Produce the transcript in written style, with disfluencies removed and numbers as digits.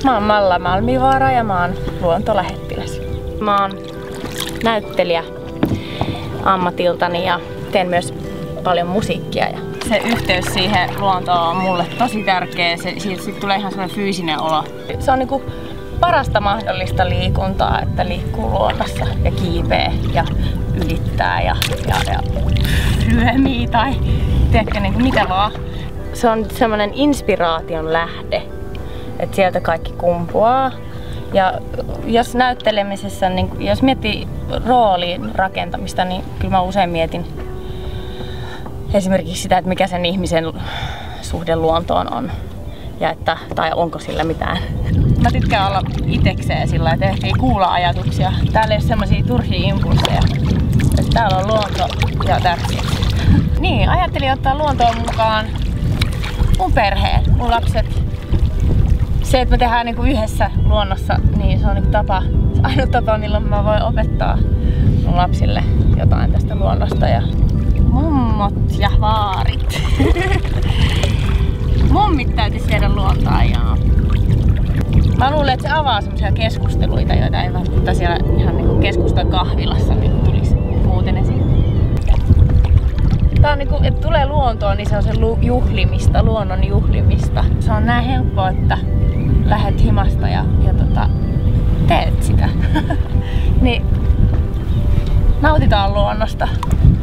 Mä oon Malla Malmivaara ja mä oon luontolähettiläs. Mä oon näyttelijä ammatiltani ja teen myös paljon musiikkia. Ja se yhteys siihen luontoon on mulle tosi tärkeä. Siitä tulee ihan semmoinen fyysinen olo. Se on niinku parasta mahdollista liikuntaa, että liikkuu luonnossa ja kiipee ja ylittää ja ryömii tai tiedätkö, niin kuin mitä vaan. Se on semmoinen inspiraation lähde, että sieltä kaikki kumpuaa. Ja jos näyttelemisessä, niin jos miettii roolin rakentamista, niin kyllä mä usein mietin esimerkiksi sitä, että mikä sen ihmisen suhde luontoon on. Ja että, tai onko sillä mitään. Mä tykkään olla itekseen sillä, että ehtii kuulla ajatuksia. Täällä ei ole semmosia turhia impulseja. Että täällä on luonto ja that's it. Niin, ajattelin ottaa luontoon mukaan mun perheen, mun lapset. Se, että me tehdään niinku yhdessä luonnossa, niin se on niinku tapa, se ainut tapa, milloin mä voin opettaa mun lapsille jotain tästä luonnosta. Ja mummot ja vaarit. Mummit täytyisi tehdä luontaa, joo. Mä luulen, että se avaa semmoisia keskusteluita, joita ei välttämättä siellä ihan niinku keskustan kahvilassa niin tulisi muuten esiin. Tää on niinku, että tulee luontoon, niin se on se juhlimista, luonnon juhlimista. Se on näin helppoa, että lähet himasta ja teet sitä. Niin nautitaan luonnosta.